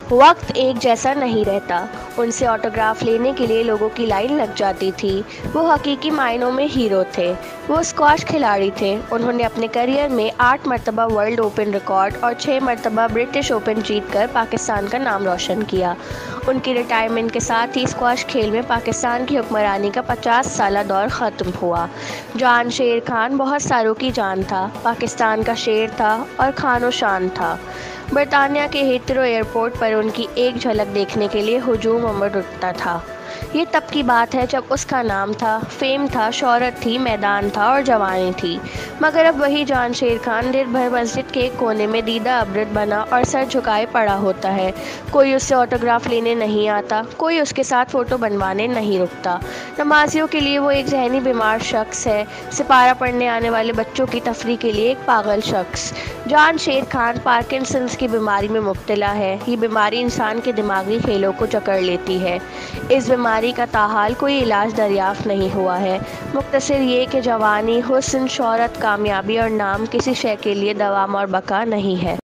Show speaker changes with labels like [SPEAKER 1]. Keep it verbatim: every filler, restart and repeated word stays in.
[SPEAKER 1] वक्त एक जैसा नहीं रहता। उनसे ऑटोग्राफ लेने के लिए लोगों की लाइन लग जाती थी। वो हकीकी मायनों में हीरो थे। वो स्क्वॉश खिलाड़ी थे। उन्होंने अपने करियर में आठ मरतबा वर्ल्ड ओपन रिकॉर्ड और छः मरतबा ब्रिटिश ओपन जीतकर पाकिस्तान का नाम रोशन किया। उनकी रिटायरमेंट के साथ ही स्क्वॉश खेल में पाकिस्तान की हुक्मरानी का पचास साला दौर ख़त्म हुआ। जान शेर खान बहुत सारों की जान था, पाकिस्तान का शेर था और खानो शान था। बरतानिया के हीथ्रो एयरपोर्ट पर उनकी एक झलक देखने के लिए हुजूम उमड़ उठता था। ये तब की बात है जब उसका नाम था, फेम था, शोहरत थी, मैदान था और जवानी थी। मगर अब वही जान शेर खान दिन भर मस्जिद के एक कोने में दीदा अबरत बना और सर झुकाए पड़ा होता है। कोई उससे ऑटोग्राफ लेने नहीं आता, कोई उसके साथ फ़ोटो बनवाने नहीं रुकता। नमाजियों के लिए वो एक जहनी बीमार शख्स है, सिपारा पढ़ने आने वाले बच्चों की तफरी के लिए एक पागल शख्स। जान शेर खान पार्किंसंस की बीमारी में मुब्तला है। ये बीमारी इंसान के दिमागी खेलों को जकड़ लेती है। इस बीमारी का ताहाल कोई इलाज दरियाफ़्त नहीं हुआ है। मुख्तसर ये कि जवानी, हुस्न, शोहरत, कामयाबी और नाम किसी शय के लिए दवाम और बका नहीं है।